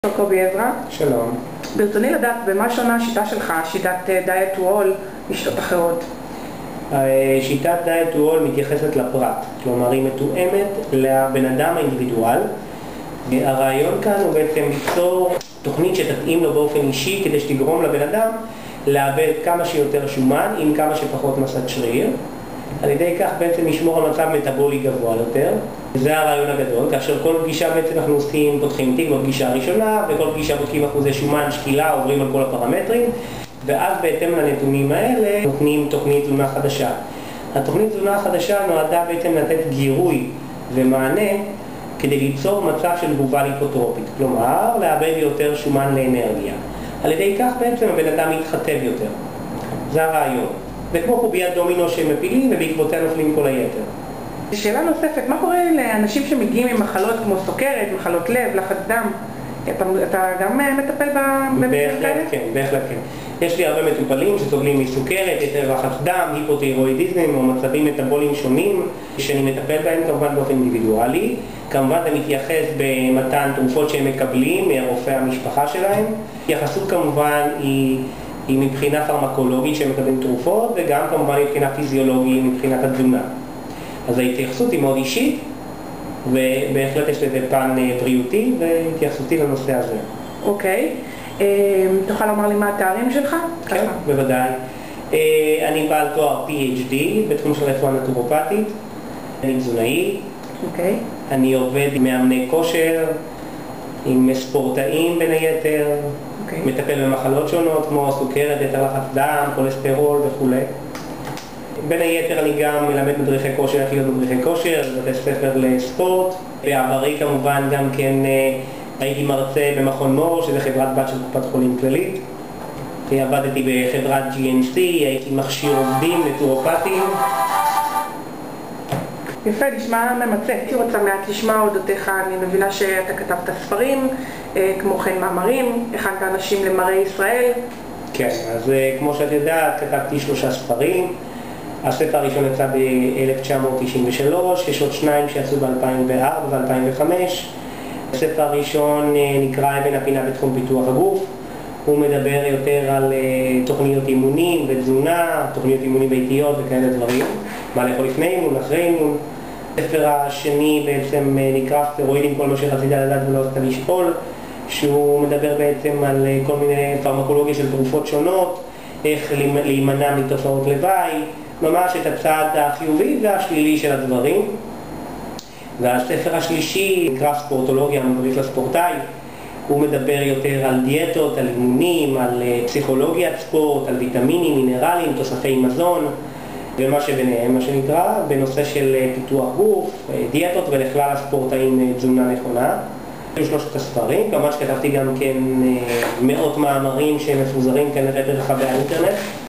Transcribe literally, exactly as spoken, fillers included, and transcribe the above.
קובי עזרא. שלום. ברצוני לדעת במה שונה השיטה שלך, שיטת diet to all, משיטות אחרות. שיטת diet to all מתייחסת לפרט, כלומר היא מתואמת לבן אדם האינדיבידואל. הרעיון כאן הוא בעצם ליצור תוכנית שתתאים לו באופן אישי כדי שתגרום לבן אדם לאבד כמה שיותר שומן עם כמה שפחות מסת שריר. על ידי כך בעצם לשמור על מצב מטאבולי גבוה יותר. זה הרעיון הגדול, כאשר כל פגישה בעצם אנחנו עושים, פותחים תיק בפגישה הראשונה, וכל פגישה בודקים אחוזי שומן, שקילה, עוברים על כל הפרמטרים, ואז בהתאם לנתונים האלה נותנים תוכנית תזונה חדשה. התוכנית תזונה החדשה נועדה בעצם לתת גירוי ומענה כדי ליצור מצב של תגובה ליפוטרופית, כלומר לאבד יותר שומן לאנרגיה. על ידי כך בעצם הבן אדם מתחתב יותר. זה הרעיון. זה כמו קוביית דומינו שהם מפילים ובעקבותיה נופלים כל היתר. שאלה נוספת, מה קורה לאנשים שמגיעים עם מחלות כמו סוכרת, מחלות לב, לחץ דם? אתה, אתה גם מטפל במקרים כאלה? בהחלט כן, בהחלט כן. יש לי הרבה מטופלים שסובלים מסוכרת, יתר לחץ דם, היפותירואידיזם או מצבים מטאבוליים שונים שאני מטפל בהם כמובן באופן אינדיבידואלי. כמובן זה מתייחס במתן תרופות שהם מקבלים מרופא המשפחה שלהם. התייחסות כמובן היא היא מבחינה פרמקולוגית שהם מקבלים תרופות, וגם כמובן מבחינה פיזיולוגית, מבחינת התזונה. אז ההתייחסות היא מאוד אישית, ובהחלט יש לזה פן בריאותי והתייחסותי לנושא הזה. אוקיי. תוכל לומר לי מה התארים שלך? כן, בוודאי. אני בעל תואר פי אייץ' די בתחום של רפואה נטורופתית. אני תזונאי. אוקיי. אני עובד עם מאמני כושר, עם ספורטאים בין היתר. Okay. מטפל במחלות שונות כמו סוכרת, יתר לחץ דם, כולסטרול וכו'. בין היתר אני גם מלמד מדריכי כושר, איך להיות מדריכי כושר, בתי ספר לספורט. בעברי כמובן גם כן הייתי מרצה במכון מור, שזה חברת בת של קופת חולים כללית. עבדתי בחברת ג'י אן סי, הייתי מכשיר עובדים נטורופטיים. יפה, נשמע ממצא. הייתי רוצה מעט לשמוע אודותיך, אני מבינה שאתה כתבת ספרים, כמו כן מאמרים, הכנת אנשים למראה ישראל. כן, אז כמו שאת יודעת, כתבתי שלושה ספרים. הספר הראשון יצא ב-אלף תשע מאות תשעים ושלוש, יש עוד שניים שיצאו ב-אלפיים וארבע ו-אלפיים וחמש. הספר הראשון נקרא אבן הפינה בתחום פיתוח הגוף. הוא מדבר יותר על תוכניות אימונים ותזונה, תוכניות אימונים ביתיות וכאלה דברים. מה לאכול לפני אימון, אחרי אימון. הספר השני בעצם נקרא סטרואידים, כל מה שרצית לדעת ולא רצית לשאול, שהוא מדבר בעצם על כל מיני פרמקולוגיה של תרופות שונות, איך להימנע מתופעות לוואי, ממש את הצד החיובי והשלילי של הדברים. והספר השלישי נקרא ספורטולוגיה, מדריך לספורטאי. הוא מדבר יותר על דיאטות, על אימונים, על פסיכולוגיית ספורט, על ויטמינים, מינרלים, תוספי מזון ומה שביניהם, מה שנקרא, בנושא של פיתוח גוף, דיאטות ולכלל הספורטאים תזונה נכונה. היו שלושת הספרים, כמובן שכתבתי גם כן מאות מאמרים שמפוזרים כנראה ברחבי האינטרנט.